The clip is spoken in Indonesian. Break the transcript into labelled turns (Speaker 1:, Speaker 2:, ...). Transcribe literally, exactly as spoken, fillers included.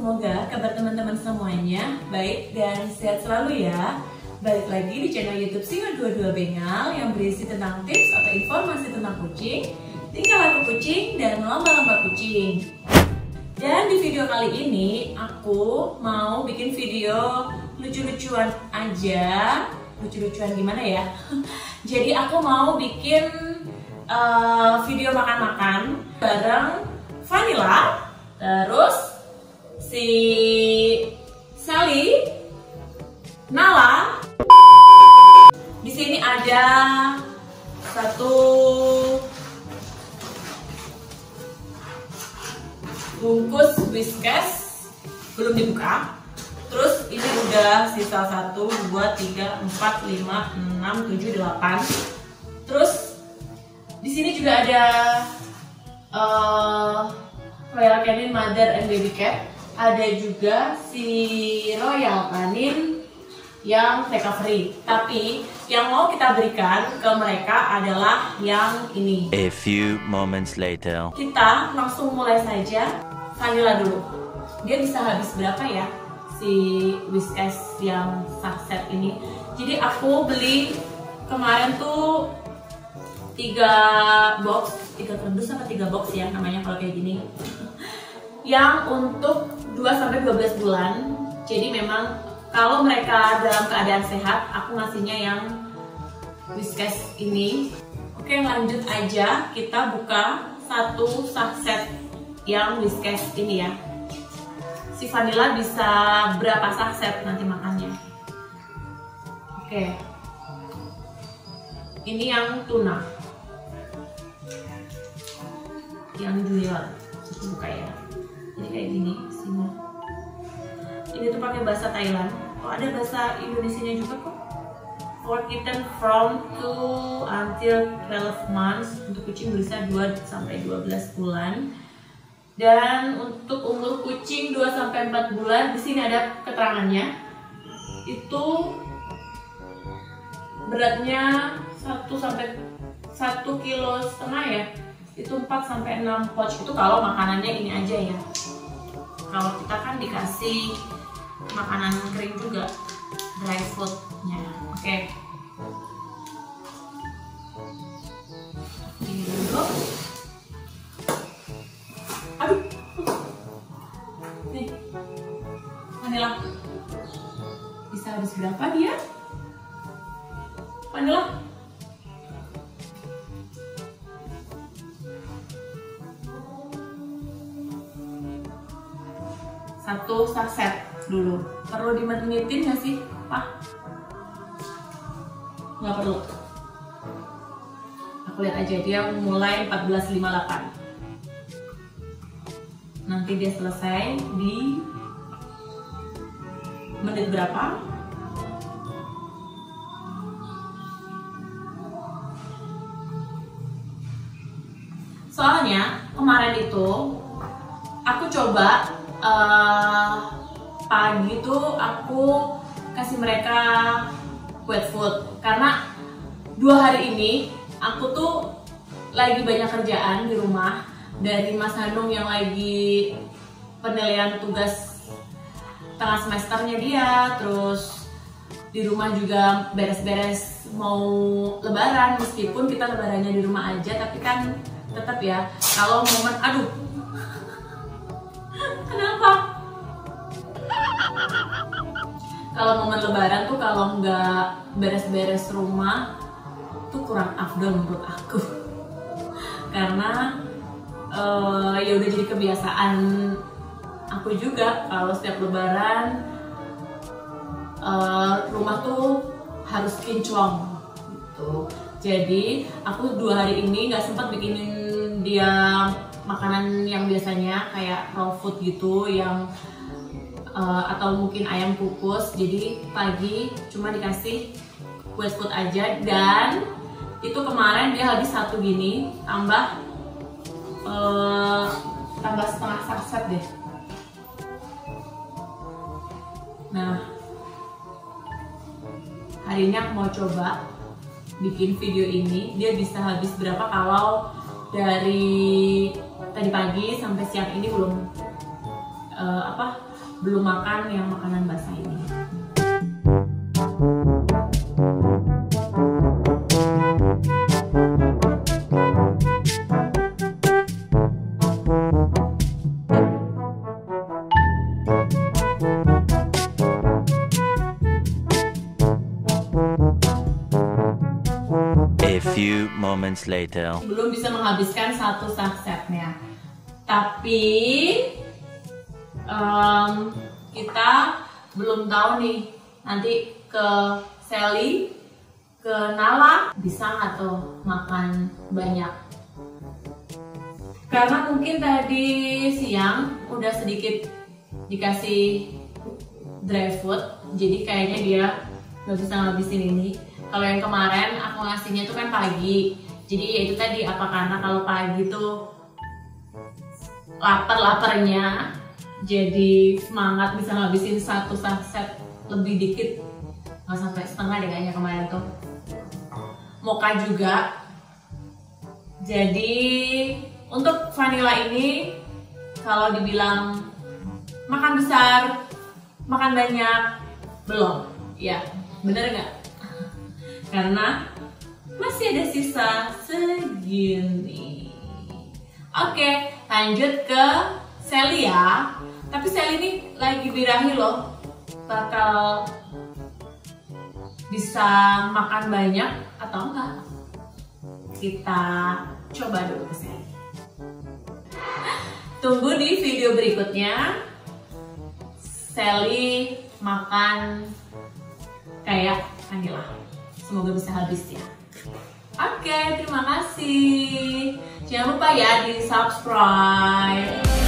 Speaker 1: semoga kabar teman-teman semuanya baik dan sehat selalu ya. Balik lagi di channel YouTube Singa dua puluh dua Bengal yang berisi tentang tips atau informasi tentang kucing, tingkah laku kucing, dan lomba-lomba kucing. Dan di video kali ini aku mau bikin video lucu-lucuan aja. Lucu-lucuan gimana ya? Jadi aku mau bikin uh, video makan-makan bareng Vanilla, terus si Sally, Nala. Di sini ada satu bungkus Whiskas belum dibuka. Terus ini udah sisa satu, dua, tiga, empat, lima, enam, tujuh, delapan. Terus di sini juga ada uh, Royal Canin Mother and Baby Cat. Ada juga si Royal Canin yang recovery. Tapi yang mau kita berikan ke mereka adalah yang ini.
Speaker 2: A few moments later.
Speaker 1: Kita langsung mulai saja. Vanilla dulu. Dia bisa habis berapa ya si Whiskas yang saset ini? Jadi aku beli kemarin tuh tiga box, tiga kardus sama tiga box ya namanya kalau kayak gini. Yang untuk dua sampai dua belas bulan. Jadi memang kalau mereka dalam keadaan sehat, aku ngasihnya yang Whiskas ini. Oke, lanjut aja, kita buka satu saset yang Whiskas ini ya. Si Vanilla bisa berapa saset nanti makannya. Oke, ini yang tuna, yang junior. Aku buka ya. Jadi kayak gini sini. Ini tuh pakai bahasa Thailand. Oh, ada bahasa Indonesianya juga kok. For kitten from two until twelve months. Untuk kucing berusia dua sampai dua belas bulan. Dan untuk umur kucing dua sampai empat bulan, di sini ada keterangannya. Itu beratnya satu sampai satu kilo setengah ya. Itu empat sampai enam pouch. Itu kalau makanannya ini aja ya. Kalau kita kan dikasih makanan kering juga, dry foodnya. Oke. Ini dulu. Aduh. Nih. Vanilla. Bisa habis berapa dia? Vanilla. Satu saset dulu. Perlu dimenitin nggak sih, Pak? Nggak perlu. Aku lihat aja, dia mulai empat belas lima puluh delapan. Nanti dia selesai di menit berapa? Soalnya kemarin itu aku coba uh, pagi tuh aku kasih mereka wet food karena dua hari ini aku tuh lagi banyak kerjaan di rumah, dari Mas Hanung yang lagi penilaian tugas tengah semesternya dia, terus di rumah juga beres-beres mau lebaran, meskipun kita lebarannya di rumah aja tapi kan tetap ya kalau momen aduh kenapa? Kalau momen lebaran tuh kalau nggak beres-beres rumah tuh kurang afdol menurut aku. Karena uh, ya udah jadi kebiasaan aku juga kalau setiap lebaran uh, rumah tuh harus kinclong gitu. Jadi aku dua hari ini nggak sempat bikinin dia makanan yang biasanya kayak raw food gitu yang uh, atau mungkin ayam kukus. Jadi pagi cuma dikasih wet food aja, dan itu kemarin dia habis satu gini tambah uh, tambah setengah saset deh. Nah, hari ini aku mau coba bikin video ini, dia bisa habis berapa kalau dari tadi pagi sampai siang ini belum uh, apa belum makan yang makanan basah ini.
Speaker 2: A few moments later.
Speaker 1: Belum bisa menghabiskan satu sasetnya, tapi um, kita belum tahu nih nanti ke Sally, ke Nala bisa nggak tuh makan banyak. Karena mungkin tadi siang udah sedikit dikasih dry food, jadi kayaknya dia nggak bisa ngabisin ini. Kalau yang kemarin aku ngasihnya tuh kan pagi, jadi ya itu tadi apa karena kalau pagi tuh lapar-laparnya, jadi semangat bisa ngabisin satu saset lebih dikit, nggak sampai setengah deh kayaknya kemarin tuh. Mocha juga. Jadi untuk vanilla ini kalau dibilang makan besar, makan banyak, belum, ya bener nggak? Karena masih ada sisa segini. Oke, lanjut ke Sally ya. Tapi Sally ini lagi birahi loh, bakal bisa makan banyak atau enggak. Kita coba dulu ke Sally. Tunggu di video berikutnya Sally makan kayak vanilla. Semoga bisa habis ya. Oke, terima kasih. Jangan lupa ya di subscribe.